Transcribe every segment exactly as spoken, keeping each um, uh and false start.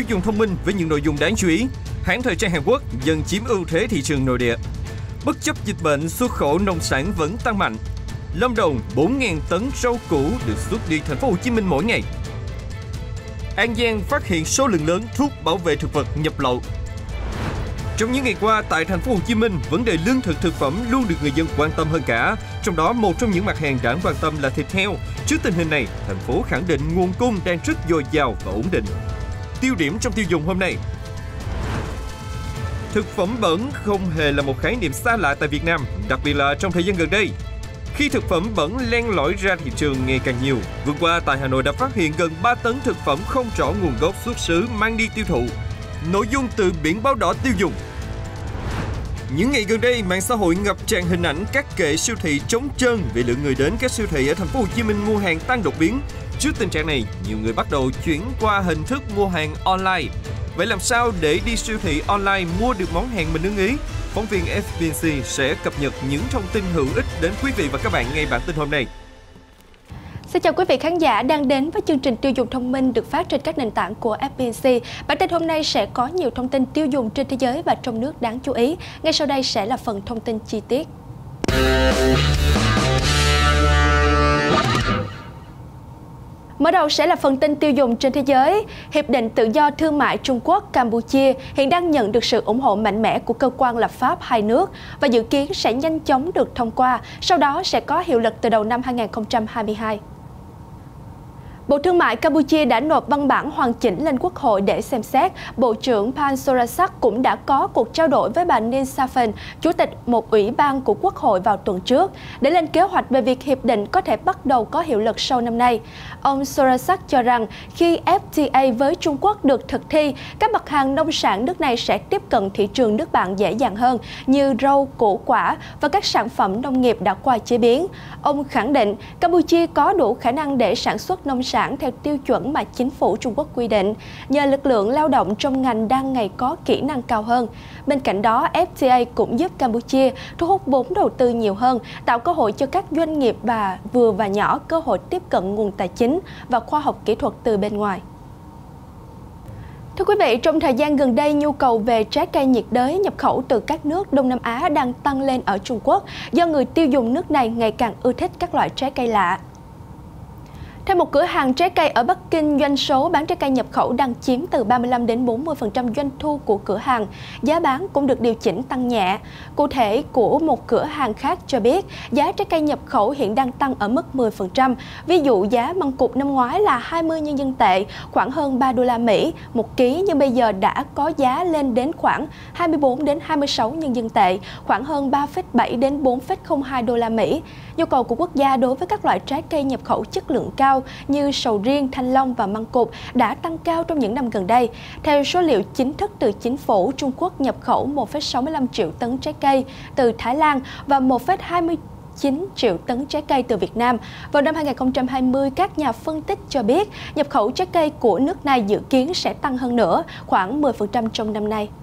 tiêu dùng thông minh với những nội dung đáng chú ý. Hãng thời trang Hàn Quốc dần chiếm ưu thế thị trường nội địa. Bất chấp dịch bệnh, xuất khẩu nông sản vẫn tăng mạnh. Lâm Đồng bốn nghìn tấn rau củ được xuất đi thành phố Hồ Chí Minh mỗi ngày. An Giang phát hiện số lượng lớn thuốc bảo vệ thực vật nhập lậu. Trong những ngày qua tại thành phố Hồ Chí Minh, vấn đề lương thực thực phẩm luôn được người dân quan tâm hơn cả. Trong đó, một trong những mặt hàng đáng quan tâm là thịt heo. Trước tình hình này, thành phố khẳng định nguồn cung đang rất dồi dào và ổn định. Tiêu điểm trong tiêu dùng hôm nay. Thực phẩm bẩn không hề là một khái niệm xa lạ tại Việt Nam, đặc biệt là trong thời gian gần đây, khi thực phẩm bẩn len lỏi ra thị trường ngày càng nhiều. Vừa qua tại Hà Nội đã phát hiện gần ba tấn thực phẩm không rõ nguồn gốc xuất xứ mang đi tiêu thụ. Nội dung từ biển báo đỏ tiêu dùng. Những ngày gần đây, mạng xã hội ngập tràn hình ảnh các kệ siêu thị trống trơn vì lượng người đến các siêu thị ở thành phố Hồ Chí Minh mua hàng tăng đột biến. Trước tình trạng này, nhiều người bắt đầu chuyển qua hình thức mua hàng online. Vậy làm sao để đi siêu thị online mua được món hàng mình ưng ý? Phóng viên ép bê en xê sẽ cập nhật những thông tin hữu ích đến quý vị và các bạn ngay bản tin hôm nay. Xin chào quý vị khán giả đang đến với chương trình tiêu dùng thông minh được phát trên các nền tảng của ép bê en xê. Bản tin hôm nay sẽ có nhiều thông tin tiêu dùng trên thế giới và trong nước đáng chú ý. Ngay sau đây sẽ là phần thông tin chi tiết. Mở đầu sẽ là phần tin tiêu dùng trên thế giới. Hiệp định Tự do Thương mại Trung Quốc-Campuchia hiện đang nhận được sự ủng hộ mạnh mẽ của cơ quan lập pháp hai nước và dự kiến sẽ nhanh chóng được thông qua, sau đó sẽ có hiệu lực từ đầu năm hai nghìn không trăm hai mươi hai. Bộ Thương mại Campuchia đã nộp văn bản hoàn chỉnh lên Quốc hội để xem xét. Bộ trưởng Pan Sorasak cũng đã có cuộc trao đổi với bà Ninh Safen, Chủ tịch một ủy ban của Quốc hội vào tuần trước, để lên kế hoạch về việc hiệp định có thể bắt đầu có hiệu lực sau năm nay. Ông Sorasak cho rằng khi ép tê a với Trung Quốc được thực thi, các mặt hàng nông sản nước này sẽ tiếp cận thị trường nước bạn dễ dàng hơn như rau, củ quả và các sản phẩm nông nghiệp đã qua chế biến. Ông khẳng định Campuchia có đủ khả năng để sản xuất nông sản theo tiêu chuẩn mà chính phủ Trung Quốc quy định, nhờ lực lượng lao động trong ngành đang ngày có kỹ năng cao hơn. Bên cạnh đó, ép tê a cũng giúp Campuchia thu hút vốn đầu tư nhiều hơn, tạo cơ hội cho các doanh nghiệp và vừa và nhỏ cơ hội tiếp cận nguồn tài chính và khoa học kỹ thuật từ bên ngoài. Thưa quý vị, trong thời gian gần đây, nhu cầu về trái cây nhiệt đới nhập khẩu từ các nước Đông Nam Á đang tăng lên ở Trung Quốc do người tiêu dùng nước này ngày càng ưa thích các loại trái cây lạ. Theo một cửa hàng trái cây ở Bắc Kinh, doanh số bán trái cây nhập khẩu đang chiếm từ ba mươi lăm đến bốn mươi phần trăm doanh thu của cửa hàng. Giá bán cũng được điều chỉnh tăng nhẹ. Cụ thể, của một cửa hàng khác cho biết, giá trái cây nhập khẩu hiện đang tăng ở mức mười phần trăm. Ví dụ, giá măng cụt năm ngoái là hai mươi nhân dân tệ, khoảng hơn ba đô la Mỹ một ký, nhưng bây giờ đã có giá lên đến khoảng hai mươi bốn đến hai mươi sáu nhân dân tệ, khoảng hơn ba phẩy bảy đến bốn phẩy không hai đô la Mỹ. Nhu cầu của quốc gia đối với các loại trái cây nhập khẩu chất lượng cao như sầu riêng, thanh long và măng cụt đã tăng cao trong những năm gần đây. Theo số liệu chính thức từ chính phủ, Trung Quốc nhập khẩu một phẩy sáu mươi lăm triệu tấn trái cây từ Thái Lan và một phẩy hai mươi chín triệu tấn trái cây từ Việt Nam. Vào năm hai nghìn không trăm hai mươi, các nhà phân tích cho biết nhập khẩu trái cây của nước này dự kiến sẽ tăng hơn nữa, khoảng mười phần trăm trong năm nay.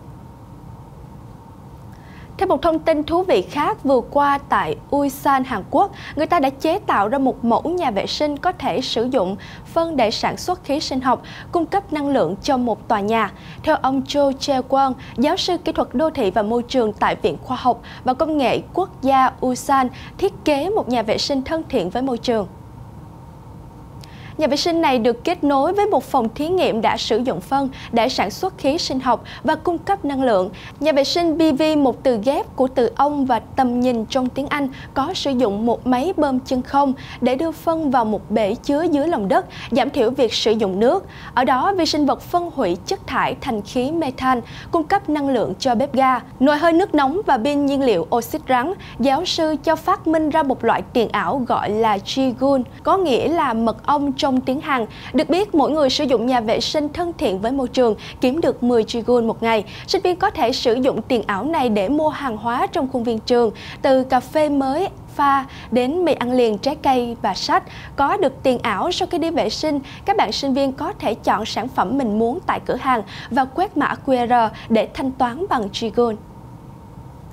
Theo một thông tin thú vị khác, vừa qua tại Ulsan, Hàn Quốc, người ta đã chế tạo ra một mẫu nhà vệ sinh có thể sử dụng phân để sản xuất khí sinh học, cung cấp năng lượng cho một tòa nhà. Theo ông Cho Jae-kwon, giáo sư kỹ thuật đô thị và môi trường tại Viện Khoa học và Công nghệ Quốc gia Ulsan, thiết kế một nhà vệ sinh thân thiện với môi trường. Nhà vệ sinh này được kết nối với một phòng thí nghiệm đã sử dụng phân để sản xuất khí sinh học và cung cấp năng lượng. Nhà vệ sinh pê vê, một từ ghép của từ ong và tầm nhìn trong tiếng Anh, có sử dụng một máy bơm chân không để đưa phân vào một bể chứa dưới lòng đất, giảm thiểu việc sử dụng nước. Ở đó, vi sinh vật phân hủy chất thải thành khí methane, cung cấp năng lượng cho bếp ga, nồi hơi nước nóng và pin nhiên liệu oxit rắn. Giáo sư cho phát minh ra một loại tiền ảo gọi là Jigun, có nghĩa là mật ong trong Trong tiếng Hàn. Được biết, mỗi người sử dụng nhà vệ sinh thân thiện với môi trường kiếm được mười Jigun một ngày. Sinh viên có thể sử dụng tiền ảo này để mua hàng hóa trong khuôn viên trường, từ cà phê mới pha đến mì ăn liền, trái cây và sách. Có được tiền ảo sau khi đi vệ sinh, các bạn sinh viên có thể chọn sản phẩm mình muốn tại cửa hàng và quét mã quy rờ để thanh toán bằng Jigun.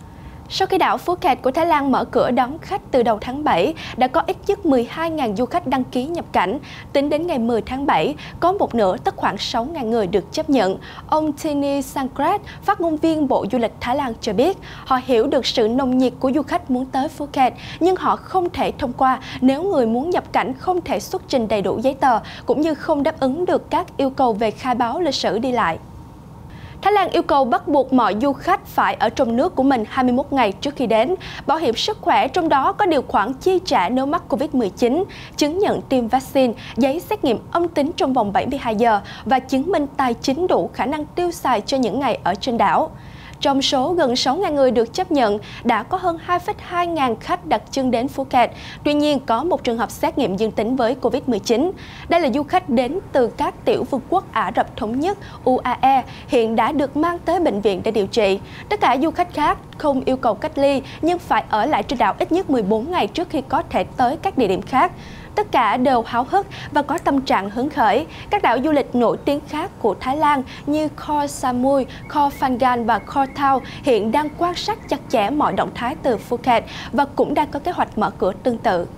Sau khi đảo Phuket của Thái Lan mở cửa đón khách từ đầu tháng bảy, đã có ít nhất mười hai nghìn du khách đăng ký nhập cảnh. Tính đến ngày mười tháng bảy, có một nửa tức khoảng sáu nghìn người được chấp nhận. Ông Tini Sangrat, phát ngôn viên Bộ Du lịch Thái Lan cho biết, họ hiểu được sự nồng nhiệt của du khách muốn tới Phuket, nhưng họ không thể thông qua nếu người muốn nhập cảnh không thể xuất trình đầy đủ giấy tờ, cũng như không đáp ứng được các yêu cầu về khai báo lịch sử đi lại. Thái Lan yêu cầu bắt buộc mọi du khách phải ở trong nước của mình hai mươi mốt ngày trước khi đến, bảo hiểm sức khỏe trong đó có điều khoản chi trả nếu mắc Covid mười chín, chứng nhận tiêm vaccine, giấy xét nghiệm âm tính trong vòng bảy mươi hai giờ và chứng minh tài chính đủ khả năng tiêu xài cho những ngày ở trên đảo. Trong số gần sáu nghìn người được chấp nhận, đã có hơn hai phẩy hai ngàn khách đặt chân đến Phuket. Tuy nhiên, có một trường hợp xét nghiệm dương tính với Covid mười chín. Đây là du khách đến từ các tiểu vương quốc Ả Rập Thống Nhất U A E, hiện đã được mang tới bệnh viện để điều trị. Tất cả du khách khác không yêu cầu cách ly, nhưng phải ở lại trên đảo ít nhất mười bốn ngày trước khi có thể tới các địa điểm khác. Tất cả đều háo hức và có tâm trạng hứng khởi. Các đảo du lịch nổi tiếng khác của Thái Lan như Koh Samui, Koh Phangan và Koh Tao hiện đang quan sát chặt chẽ mọi động thái từ Phuket và cũng đang có kế hoạch mở cửa tương tự.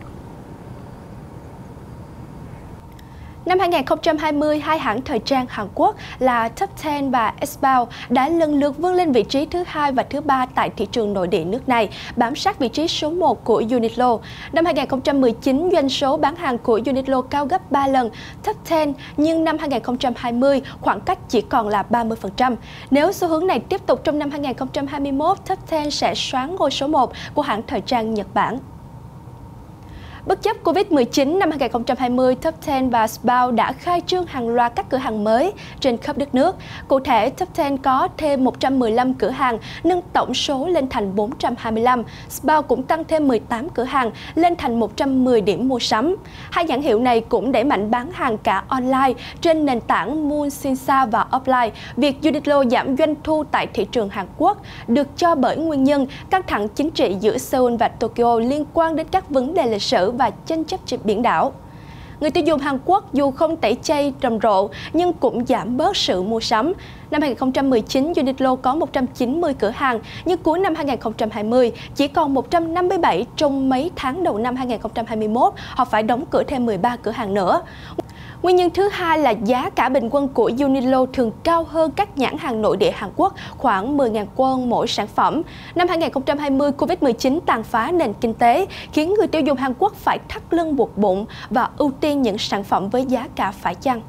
Năm hai nghìn không trăm hai mươi, hai hãng thời trang Hàn Quốc là Top mười và Sbao đã lần lượt vươn lên vị trí thứ hai và thứ ba tại thị trường nội địa nước này, bám sát vị trí số một của Uniqlo. Năm hai nghìn không trăm mười chín, doanh số bán hàng của Uniqlo cao gấp ba lần Top mười, nhưng năm hai nghìn không trăm hai mươi, khoảng cách chỉ còn là ba mươi phần trăm. Nếu xu hướng này tiếp tục trong năm hai nghìn không trăm hai mươi mốt, Top mười sẽ soán ngôi số một của hãng thời trang Nhật Bản. Bất chấp Covid mười chín, năm hai nghìn không trăm hai mươi, Top mười và Sbao đã khai trương hàng loạt các cửa hàng mới trên khắp đất nước. Cụ thể, Top mười có thêm một trăm mười lăm cửa hàng, nâng tổng số lên thành bốn trăm hai mươi lăm. Sbao cũng tăng thêm mười tám cửa hàng, lên thành một trăm mười điểm mua sắm. Hai nhãn hiệu này cũng đẩy mạnh bán hàng cả online trên nền tảng Musinsa và offline. Việc Uniqlo giảm doanh thu tại thị trường Hàn Quốc được cho bởi nguyên nhân căng thẳng chính trị giữa Seoul và Tokyo liên quan đến các vấn đề lịch sử và tranh chấp trên biển đảo. Người tiêu dùng Hàn Quốc dù không tẩy chay rầm rộ nhưng cũng giảm bớt sự mua sắm. Năm hai nghìn không trăm mười chín, Uniqlo có một trăm chín mươi cửa hàng, nhưng cuối năm hai nghìn không trăm hai mươi chỉ còn một trăm năm mươi bảy. Trong mấy tháng đầu năm hai nghìn không trăm hai mươi mốt, họ phải đóng cửa thêm mười ba cửa hàng nữa. Nguyên nhân thứ hai là giá cả bình quân của Uniqlo thường cao hơn các nhãn hàng nội địa Hàn Quốc khoảng mười nghìn won mỗi sản phẩm. Năm hai nghìn không trăm hai mươi, Covid mười chín tàn phá nền kinh tế, khiến người tiêu dùng Hàn Quốc phải thắt lưng buộc bụng và ưu tiên những sản phẩm với giá cả phải chăng.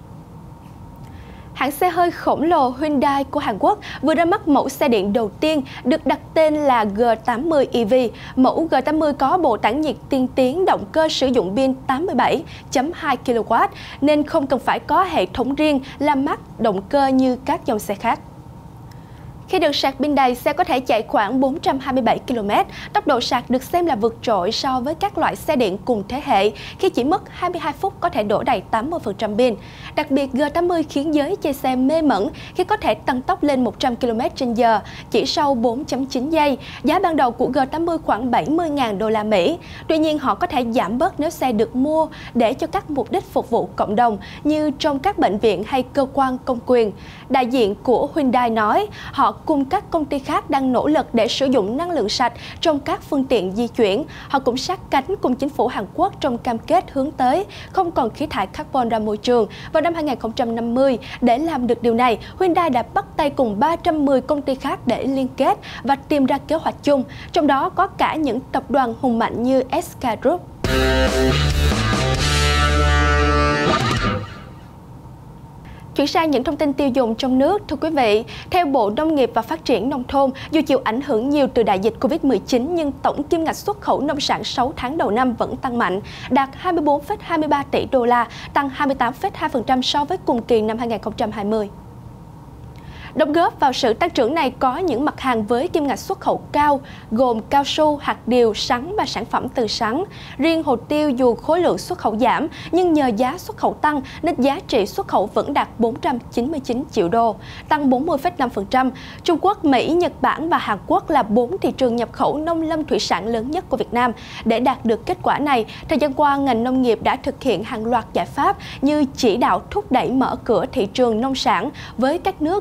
Hãng xe hơi khổng lồ Hyundai của Hàn Quốc vừa ra mắt mẫu xe điện đầu tiên được đặt tên là G tám mươi E V. Mẫu G tám mươi có bộ tản nhiệt tiên tiến, động cơ sử dụng pin tám mươi bảy phẩy hai ki lô oát nên không cần phải có hệ thống riêng làm mát động cơ như các dòng xe khác. Khi được sạc pin đầy, xe có thể chạy khoảng bốn trăm hai mươi bảy ki lô mét. Tốc độ sạc được xem là vượt trội so với các loại xe điện cùng thế hệ, khi chỉ mất hai mươi hai phút có thể đổ đầy tám mươi phần trăm pin. Đặc biệt, G tám mươi khiến giới chơi xe mê mẩn khi có thể tăng tốc lên một trăm ki lô mét trên giờ chỉ sau bốn phẩy chín giây. Giá ban đầu của G tám mươi khoảng bảy mươi nghìn đô la Mỹ. Tuy nhiên, họ có thể giảm bớt nếu xe được mua để cho các mục đích phục vụ cộng đồng như trong các bệnh viện hay cơ quan công quyền. Đại diện của Hyundai nói, họ cùng các công ty khác đang nỗ lực để sử dụng năng lượng sạch trong các phương tiện di chuyển. Họ cũng sát cánh cùng chính phủ Hàn Quốc trong cam kết hướng tới không còn khí thải carbon ra môi trường vào năm hai nghìn không trăm năm mươi. Để làm được điều này, Hyundai đã bắt tay cùng ba trăm mười công ty khác để liên kết và tìm ra kế hoạch chung, trong đó có cả những tập đoàn hùng mạnh như ét ca Group. Chuyển sang những thông tin tiêu dùng trong nước, thưa quý vị, theo Bộ Nông nghiệp và Phát triển Nông thôn, dù chịu ảnh hưởng nhiều từ đại dịch Covid mười chín nhưng tổng kim ngạch xuất khẩu nông sản sáu tháng đầu năm vẫn tăng mạnh, đạt hai mươi bốn phẩy hai mươi ba tỷ đô la, tăng hai mươi tám phẩy hai phần trăm so với cùng kỳ năm hai nghìn không trăm hai mươi. Đóng góp vào sự tăng trưởng này có những mặt hàng với kim ngạch xuất khẩu cao, gồm cao su, hạt điều, sắn và sản phẩm từ sắn. Riêng hồ tiêu dù khối lượng xuất khẩu giảm, nhưng nhờ giá xuất khẩu tăng nên giá trị xuất khẩu vẫn đạt bốn trăm chín mươi chín triệu đô, tăng bốn mươi phẩy năm phần trăm. Trung Quốc, Mỹ, Nhật Bản và Hàn Quốc là bốn thị trường nhập khẩu nông lâm thủy sản lớn nhất của Việt Nam. Để đạt được kết quả này, thời gian qua, ngành nông nghiệp đã thực hiện hàng loạt giải pháp như chỉ đạo thúc đẩy mở cửa thị trường nông sản với các nước như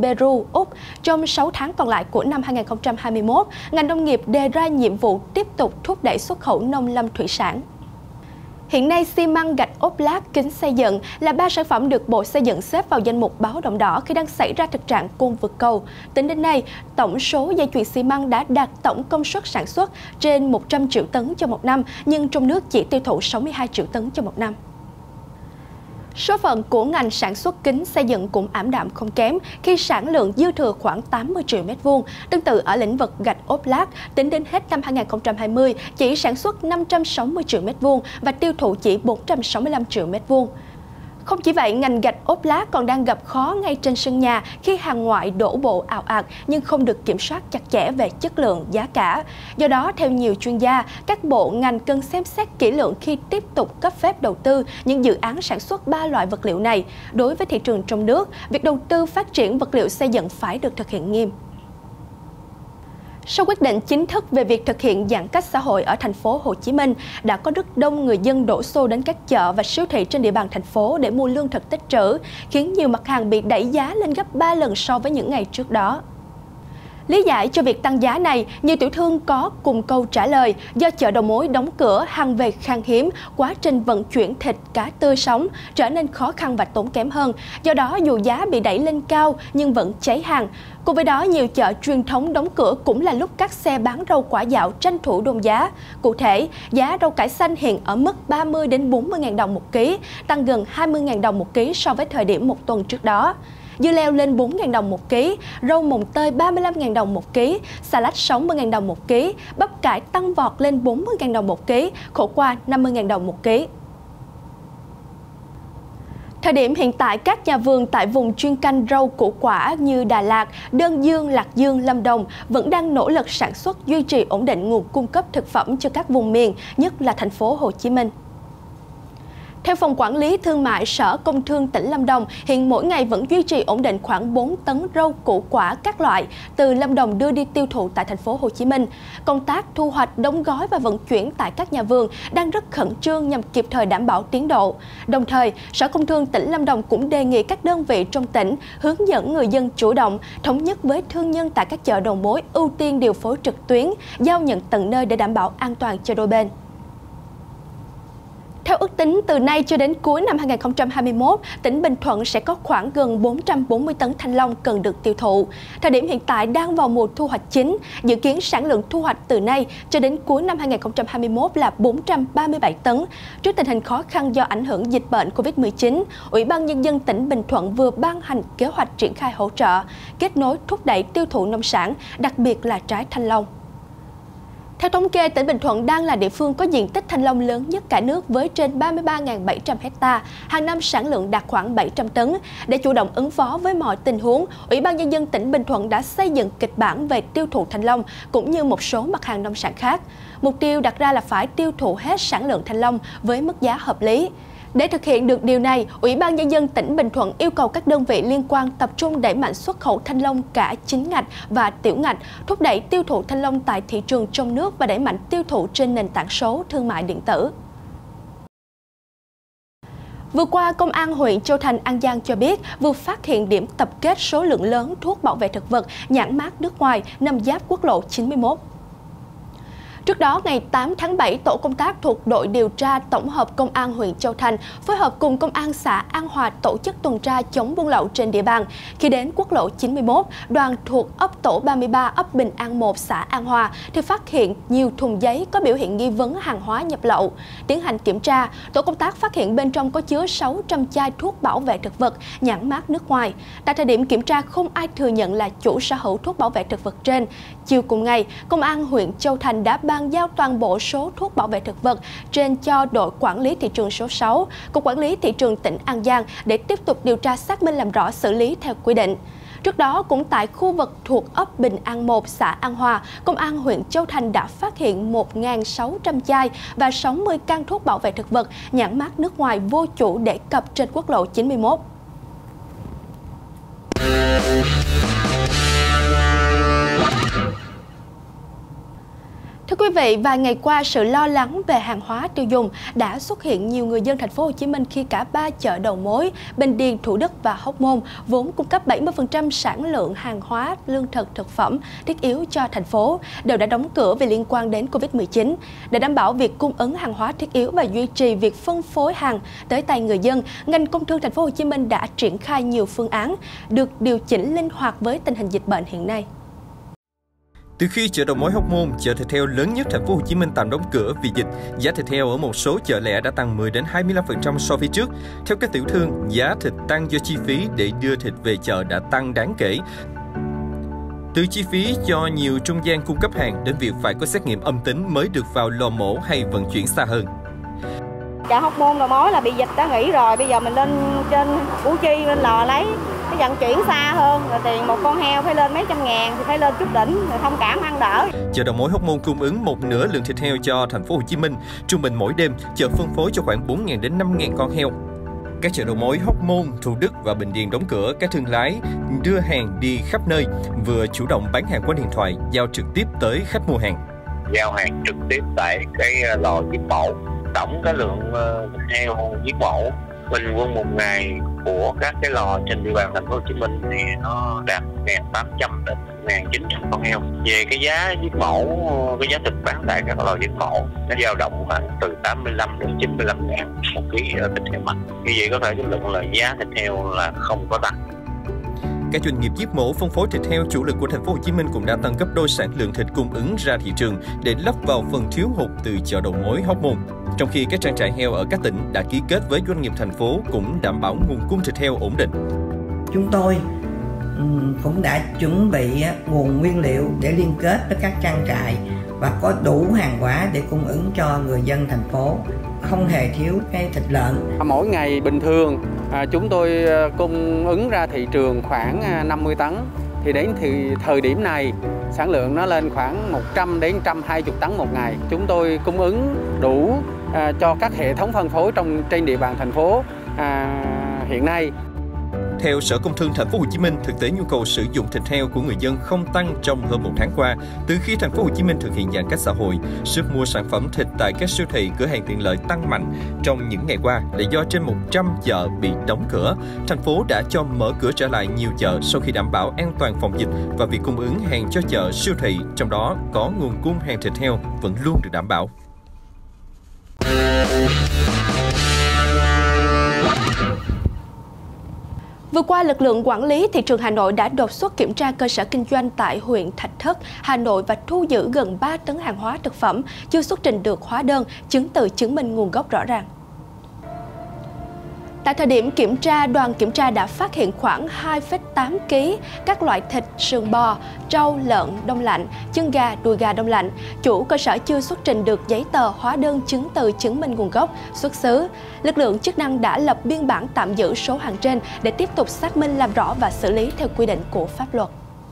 Peru, Úc. Trong sáu tháng còn lại của năm hai nghìn không trăm hai mươi mốt, ngành nông nghiệp đề ra nhiệm vụ tiếp tục thúc đẩy xuất khẩu nông lâm thủy sản. Hiện nay, xi măng, gạch ốp lát, kính xây dựng là ba sản phẩm được Bộ Xây dựng xếp vào danh mục báo động đỏ khi đang xảy ra thực trạng cung vượt cầu. Tính đến nay, tổng số dây chuyền xi măng đã đạt tổng công suất sản xuất trên một trăm triệu tấn cho một năm, nhưng trong nước chỉ tiêu thụ sáu mươi hai triệu tấn cho một năm. Số phận của ngành sản xuất kính xây dựng cũng ảm đạm không kém khi sản lượng dư thừa khoảng tám mươi triệu mét vuông. Tương tự ở lĩnh vực gạch ốp lát, tính đến hết năm hai nghìn không trăm hai mươi chỉ sản xuất năm trăm sáu mươi triệu mét vuông và tiêu thụ chỉ bốn trăm sáu mươi lăm triệu mét vuông. Không chỉ vậy, ngành gạch ốp lát còn đang gặp khó ngay trên sân nhà khi hàng ngoại đổ bộ ào ạt nhưng không được kiểm soát chặt chẽ về chất lượng, giá cả. Do đó, theo nhiều chuyên gia, các bộ ngành cần xem xét kỹ lưỡng khi tiếp tục cấp phép đầu tư những dự án sản xuất ba loại vật liệu này. Đối với thị trường trong nước, việc đầu tư phát triển vật liệu xây dựng phải được thực hiện nghiêm. Sau quyết định chính thức về việc thực hiện giãn cách xã hội ở thành phố Hồ Chí Minh, đã có rất đông người dân đổ xô đến các chợ và siêu thị trên địa bàn thành phố để mua lương thực tích trữ, khiến nhiều mặt hàng bị đẩy giá lên gấp ba lần so với những ngày trước đó. Lý giải cho việc tăng giá này, nhiều tiểu thương có cùng câu trả lời do chợ đầu mối đóng cửa, hàng về khan hiếm, quá trình vận chuyển thịt, cá tươi sống trở nên khó khăn và tốn kém hơn. Do đó, dù giá bị đẩy lên cao nhưng vẫn cháy hàng. Cùng với đó, nhiều chợ truyền thống đóng cửa cũng là lúc các xe bán rau quả dạo tranh thủ đôn giá. Cụ thể, giá rau cải xanh hiện ở mức ba mươi đến bốn mươi nghìn đồng một ký, tăng gần hai mươi nghìn đồng một ký so với thời điểm một tuần trước đó. Dưa leo lên bốn nghìn đồng một ký, rau mồng tơi ba mươi lăm nghìn đồng một ký, xà lách sáu mươi nghìn đồng một ký, bắp cải tăng vọt lên bốn mươi nghìn đồng một ký, khổ qua năm mươi nghìn đồng một ký. Thời điểm hiện tại, các nhà vườn tại vùng chuyên canh rau củ quả như Đà Lạt, Đơn Dương, Lạc Dương, Lâm Đồng vẫn đang nỗ lực sản xuất duy trì ổn định nguồn cung cấp thực phẩm cho các vùng miền, nhất là thành phố Hồ Chí Minh. Theo Phòng Quản lý Thương mại Sở Công Thương tỉnh Lâm Đồng, hiện mỗi ngày vẫn duy trì ổn định khoảng bốn tấn rau củ quả các loại từ Lâm Đồng đưa đi tiêu thụ tại thành phố Hồ Chí Minh. Công tác thu hoạch, đóng gói và vận chuyển tại các nhà vườn đang rất khẩn trương nhằm kịp thời đảm bảo tiến độ. Đồng thời, Sở Công Thương tỉnh Lâm Đồng cũng đề nghị các đơn vị trong tỉnh hướng dẫn người dân chủ động, thống nhất với thương nhân tại các chợ đầu mối ưu tiên điều phối trực tuyến, giao nhận tận nơi để đảm bảo an toàn cho đôi bên. Theo ước tính, từ nay cho đến cuối năm hai nghìn không trăm hai mươi mốt, tỉnh Bình Thuận sẽ có khoảng gần bốn trăm bốn mươi tấn thanh long cần được tiêu thụ. Thời điểm hiện tại đang vào mùa thu hoạch chính, dự kiến sản lượng thu hoạch từ nay cho đến cuối năm hai nghìn không trăm hai mươi mốt là bốn trăm ba mươi bảy tấn. Trước tình hình khó khăn do ảnh hưởng dịch bệnh Covid mười chín, Ủy ban Nhân dân tỉnh Bình Thuận vừa ban hành kế hoạch triển khai hỗ trợ, kết nối thúc đẩy tiêu thụ nông sản, đặc biệt là trái thanh long. Theo thống kê, tỉnh Bình Thuận đang là địa phương có diện tích thanh long lớn nhất cả nước với trên ba mươi ba nghìn bảy trăm hecta, hàng năm sản lượng đạt khoảng bảy trăm tấn. Để chủ động ứng phó với mọi tình huống, Ủy ban Nhân dân tỉnh Bình Thuận đã xây dựng kịch bản về tiêu thụ thanh long cũng như một số mặt hàng nông sản khác. Mục tiêu đặt ra là phải tiêu thụ hết sản lượng thanh long với mức giá hợp lý. Để thực hiện được điều này, Ủy ban Nhân dân tỉnh Bình Thuận yêu cầu các đơn vị liên quan tập trung đẩy mạnh xuất khẩu thanh long cả chính ngạch và tiểu ngạch, thúc đẩy tiêu thụ thanh long tại thị trường trong nước và đẩy mạnh tiêu thụ trên nền tảng số thương mại điện tử. Vừa qua, Công an huyện Châu Thành, An Giang cho biết vừa phát hiện điểm tập kết số lượng lớn thuốc bảo vệ thực vật nhãn mác nước ngoài nằm giáp quốc lộ chín mươi mốt. Trước đó, ngày tám tháng bảy, tổ công tác thuộc đội điều tra tổng hợp Công an huyện Châu Thành phối hợp cùng Công an xã An Hòa tổ chức tuần tra chống buôn lậu trên địa bàn. Khi đến quốc lộ chín mươi mốt, đoàn thuộc ấp tổ ba mươi ba, ấp Bình An một, xã An Hòa thì phát hiện nhiều thùng giấy có biểu hiện nghi vấn hàng hóa nhập lậu. Tiến hành kiểm tra, tổ công tác phát hiện bên trong có chứa sáu trăm chai thuốc bảo vệ thực vật nhãn mác nước ngoài. Tại thời điểm kiểm tra, không ai thừa nhận là chủ sở hữu thuốc bảo vệ thực vật trên. Chiều cùng ngày, Công an huyện Châu Thành đã bàn giao toàn bộ số thuốc bảo vệ thực vật trên cho đội quản lý thị trường số sáu, Cục Quản lý Thị trường tỉnh An Giang để tiếp tục điều tra xác minh làm rõ xử lý theo quy định. Trước đó, cũng tại khu vực thuộc ấp Bình An một, xã An Hòa, Công an huyện Châu Thành đã phát hiện một nghìn sáu trăm chai và sáu mươi can thuốc bảo vệ thực vật nhãn mác nước ngoài vô chủ để cập trên quốc lộ chín mươi mốt. Thưa quý vị, vài ngày qua, sự lo lắng về hàng hóa tiêu dùng đã xuất hiện nhiều người dân thành phố Hồ Chí Minh khi cả ba chợ đầu mối Bình Điền, Thủ Đức và Hóc Môn vốn cung cấp bảy mươi phần trăm sản lượng hàng hóa, lương thực, thực phẩm thiết yếu cho thành phố đều đã đóng cửa vì liên quan đến Covid mười chín. Để đảm bảo việc cung ứng hàng hóa thiết yếu và duy trì việc phân phối hàng tới tay người dân, ngành công thương thành phố Hồ Chí Minh đã triển khai nhiều phương án được điều chỉnh linh hoạt với tình hình dịch bệnh hiện nay. Từ khi chợ đầu mối Hóc Môn, chợ thịt heo lớn nhất thành phố Hồ Chí Minh tạm đóng cửa vì dịch, giá thịt heo ở một số chợ lẻ đã tăng mười đến hai mươi lăm phần trăm so với trước. Theo các tiểu thương, giá thịt tăng do chi phí để đưa thịt về chợ đã tăng đáng kể. Từ chi phí cho nhiều trung gian cung cấp hàng đến việc phải có xét nghiệm âm tính mới được vào lò mổ hay vận chuyển xa hơn. Chợ Hóc Môn đầu mối là bị dịch đã nghỉ rồi, bây giờ mình lên trên Củ Chi lên lò lấy, cái vận chuyển xa hơn, rồi tiền một con heo phải lên mấy trăm ngàn thì phải lên chút đỉnh, rồi thông cảm ăn đỡ. Chợ đầu mối Hóc Môn cung ứng một nửa lượng thịt heo cho thành phố Hồ Chí Minh. Trung bình mỗi đêm, chợ phân phối cho khoảng bốn nghìn đến năm nghìn con heo. Các chợ đầu mối Hóc Môn, Thủ Đức và Bình Điền đóng cửa, các thương lái đưa hàng đi khắp nơi, vừa chủ động bán hàng qua điện thoại, giao trực tiếp tới khách mua hàng. Giao hàng trực tiếp tại cái lò giết mổ. Tổng cái lượng heo giết mổ bình quân một ngày của các cái lò trên địa bàn thành phố Hồ Chí Minh thì nó đạt một nghìn tám trăm đến một nghìn chín trăm con heo. Về cái giá giết mổ, cái giá thịt bán tại các lò giết mổ nó dao động khoảng từ tám mươi lăm đến chín mươi lăm ngàn một ký thịt heo mạnh. Như vậy có thể kết luận là giá thịt heo là không có tăng. Các doanh nghiệp giết mổ phân phối thịt heo chủ lực của thành phố Hồ Chí Minh cũng đã tăng gấp đôi sản lượng thịt cung ứng ra thị trường để lấp vào phần thiếu hụt từ chợ đầu mối Hóc Môn. Trong khi các trang trại heo ở các tỉnh đã ký kết với doanh nghiệp thành phố cũng đảm bảo nguồn cung thịt heo ổn định. Chúng tôi cũng đã chuẩn bị nguồn nguyên liệu để liên kết với các trang trại và có đủ hàng hóa để cung ứng cho người dân thành phố, không hề thiếu cái thịt lợn. Mỗi ngày bình thường chúng tôi cung ứng ra thị trường khoảng năm mươi tấn, thì đến thì thời điểm này sản lượng nó lên khoảng một trăm đến một trăm hai mươi tấn một ngày. Chúng tôi cung ứng đủ cho các hệ thống phân phối trong trên địa bàn thành phố à, hiện nay. Theo Sở Công Thương thành phố Hồ Chí Minh, thực tế nhu cầu sử dụng thịt heo của người dân không tăng trong hơn một tháng qua. Từ khi thành phố Hồ Chí Minh thực hiện giãn cách xã hội, sức mua sản phẩm thịt tại các siêu thị, cửa hàng tiện lợi tăng mạnh trong những ngày qua là do trên một trăm chợ bị đóng cửa. Thành phố đã cho mở cửa trở lại nhiều chợ sau khi đảm bảo an toàn phòng dịch và việc cung ứng hàng cho chợ, siêu thị, trong đó có nguồn cung hàng thịt heo vẫn luôn được đảm bảo. Vừa qua, lực lượng quản lý thị trường Hà Nội đã đột xuất kiểm tra cơ sở kinh doanh tại huyện Thạch Thất, Hà Nội và thu giữ gần ba tấn hàng hóa thực phẩm chưa xuất trình được hóa đơn, chứng từ chứng minh nguồn gốc rõ ràng. Tại thời điểm kiểm tra, đoàn kiểm tra đã phát hiện khoảng hai phẩy tám ki lô gam các loại thịt, sườn bò, trâu, lợn đông lạnh, chân gà, đùi gà đông lạnh. Chủ cơ sở chưa xuất trình được giấy tờ, hóa đơn, chứng từ chứng minh nguồn gốc, xuất xứ. Lực lượng chức năng đã lập biên bản tạm giữ số hàng trên để tiếp tục xác minh, làm rõ và xử lý theo quy định của pháp luật.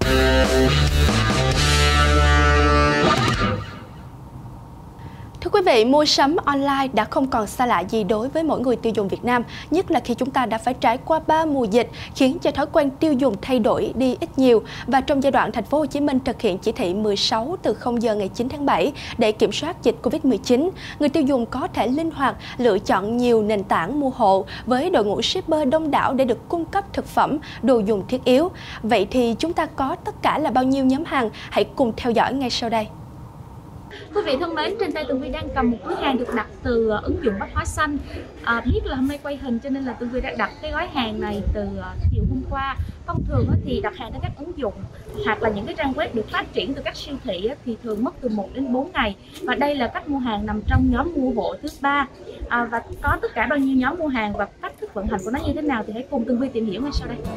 Thưa quý vị, mua sắm online đã không còn xa lạ gì đối với mỗi người tiêu dùng Việt Nam, nhất là khi chúng ta đã phải trải qua ba mùa dịch, khiến cho thói quen tiêu dùng thay đổi đi ít nhiều. Và trong giai đoạn thành phố Hồ Chí Minh thực hiện chỉ thị mười sáu từ không giờ ngày chín tháng bảy để kiểm soát dịch Covid mười chín, người tiêu dùng có thể linh hoạt lựa chọn nhiều nền tảng mua hộ với đội ngũ shipper đông đảo để được cung cấp thực phẩm, đồ dùng thiết yếu. Vậy thì chúng ta có tất cả là bao nhiêu nhóm hàng? Hãy cùng theo dõi ngay sau đây. Quý vị thân mến, trên tay Tường Vi đang cầm một túi hàng được đặt từ uh, ứng dụng Bách Hóa Xanh. À, biết là hôm nay quay hình cho nên là Tường Vi đã đặt cái gói hàng này từ uh, chiều hôm qua. Thông thường uh, thì đặt hàng trên các ứng dụng hoặc là những cái trang web được phát triển từ các siêu thị uh, thì thường mất từ một đến bốn ngày. Và đây là cách mua hàng nằm trong nhóm mua hộ thứ ba. À, và có tất cả bao nhiêu nhóm mua hàng và cách thức vận hành của nó như thế nào thì hãy cùng Tường Vi tìm hiểu ngay sau đây.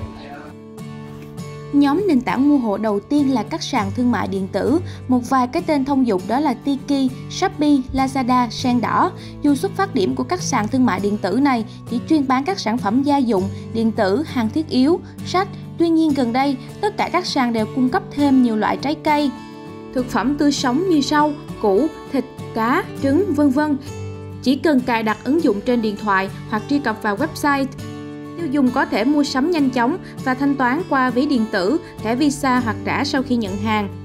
Nhóm nền tảng mua hộ đầu tiên là các sàn thương mại điện tử. Một vài cái tên thông dụng đó là Tiki, Shopee, Lazada, Sen Đỏ. Dù xuất phát điểm của các sàn thương mại điện tử này chỉ chuyên bán các sản phẩm gia dụng, điện tử, hàng thiết yếu, sách, tuy nhiên gần đây tất cả các sàn đều cung cấp thêm nhiều loại trái cây, thực phẩm tươi sống như rau, củ, thịt, cá, trứng, vân vân. Chỉ cần cài đặt ứng dụng trên điện thoại hoặc truy cập vào website, tiêu dùng có thể mua sắm nhanh chóng và thanh toán qua ví điện tử, thẻ Visa hoặc trả sau khi nhận hàng.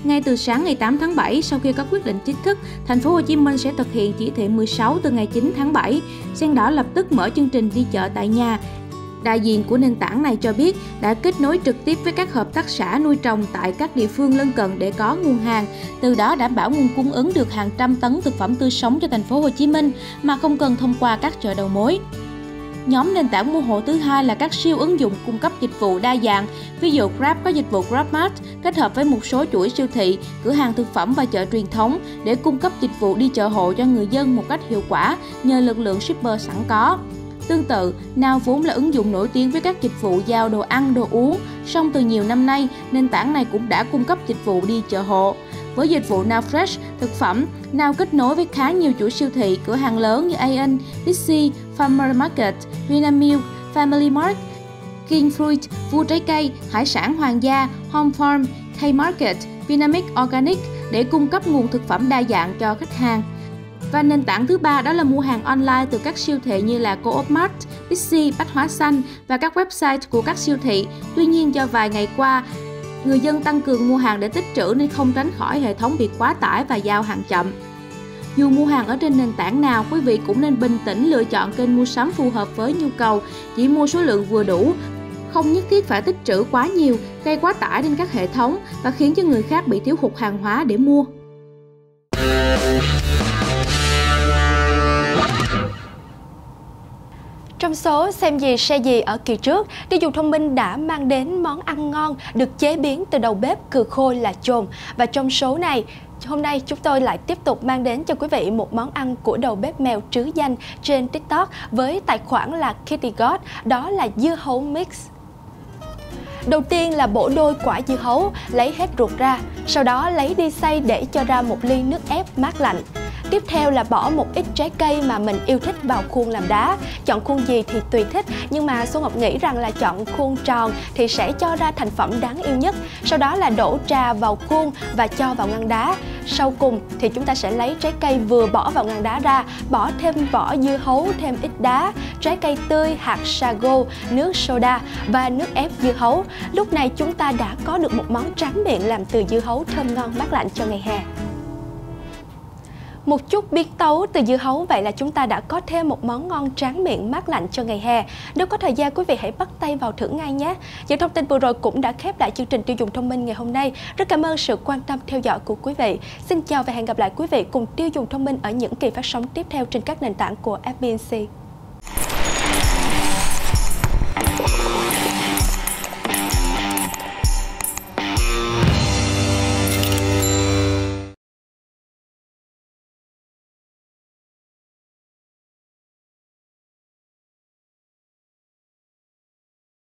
Ngay từ sáng ngày tám tháng bảy, sau khi có quyết định chính thức, thành phố Hồ Chí Minh sẽ thực hiện chỉ thị mười sáu từ ngày chín tháng bảy. Sen Đỏ lập tức mở chương trình đi chợ tại nhà. Đại diện của nền tảng này cho biết đã kết nối trực tiếp với các hợp tác xã nuôi trồng tại các địa phương lân cận để có nguồn hàng, từ đó đảm bảo nguồn cung ứng được hàng trăm tấn thực phẩm tươi sống cho thành phố Hồ Chí Minh mà không cần thông qua các chợ đầu mối. Nhóm nền tảng mua hộ thứ hai là các siêu ứng dụng cung cấp dịch vụ đa dạng. Ví dụ Grab có dịch vụ GrabMart kết hợp với một số chuỗi siêu thị, cửa hàng thực phẩm và chợ truyền thống để cung cấp dịch vụ đi chợ hộ cho người dân một cách hiệu quả nhờ lực lượng shipper sẵn có. Tương tự, Now vốn là ứng dụng nổi tiếng với các dịch vụ giao đồ ăn, đồ uống, song từ nhiều năm nay, nền tảng này cũng đã cung cấp dịch vụ đi chợ hộ. Với dịch vụ Now Fresh thực phẩm, Now kết nối với khá nhiều chuỗi siêu thị, cửa hàng lớn như a en, Bixi, Farmer Market, Vinamilk, Family Mart, King Fruit, Vua Trái Cây, Hải sản Hoàng gia, Home Farm, K-Market, Vinamilk Organic để cung cấp nguồn thực phẩm đa dạng cho khách hàng. Và nền tảng thứ ba đó là mua hàng online từ các siêu thị như là Co-op Mart, Bixi, Bách Hóa Xanh và các website của các siêu thị. Tuy nhiên do vài ngày qua, người dân tăng cường mua hàng để tích trữ nên không tránh khỏi hệ thống bị quá tải và giao hàng chậm. Dù mua hàng ở trên nền tảng nào, quý vị cũng nên bình tĩnh lựa chọn kênh mua sắm phù hợp với nhu cầu, chỉ mua số lượng vừa đủ, không nhất thiết phải tích trữ quá nhiều, gây quá tải lên các hệ thống và khiến cho người khác bị thiếu hụt hàng hóa để mua. Trong số xem gì xe gì ở kỳ trước, tiêu dùng thông minh đã mang đến món ăn ngon được chế biến từ đầu bếp cừ khôi là chồn. Và trong số này, hôm nay chúng tôi lại tiếp tục mang đến cho quý vị một món ăn của đầu bếp mèo trứ danh trên TikTok với tài khoản là Kitty God, đó là dưa hấu mix. Đầu tiên là bổ đôi quả dưa hấu, lấy hết ruột ra, sau đó lấy đi xay để cho ra một ly nước ép mát lạnh. Tiếp theo là bỏ một ít trái cây mà mình yêu thích vào khuôn làm đá. Chọn khuôn gì thì tùy thích, nhưng mà Xuân Ngọc nghĩ rằng là chọn khuôn tròn thì sẽ cho ra thành phẩm đáng yêu nhất. Sau đó là đổ trà vào khuôn và cho vào ngăn đá. Sau cùng thì chúng ta sẽ lấy trái cây vừa bỏ vào ngăn đá ra, bỏ thêm vỏ dưa hấu, thêm ít đá, trái cây tươi, hạt sago, nước soda và nước ép dưa hấu. Lúc này chúng ta đã có được một món tráng miệng làm từ dưa hấu thơm ngon mát lạnh cho ngày hè. Một chút biến tấu từ dưa hấu, vậy là chúng ta đã có thêm một món ngon tráng miệng mát lạnh cho ngày hè. Nếu có thời gian, quý vị hãy bắt tay vào thử ngay nhé. Những thông tin vừa rồi cũng đã khép lại chương trình tiêu dùng thông minh ngày hôm nay. Rất cảm ơn sự quan tâm theo dõi của quý vị. Xin chào và hẹn gặp lại quý vị cùng tiêu dùng thông minh ở những kỳ phát sóng tiếp theo trên các nền tảng của ép bê en xê.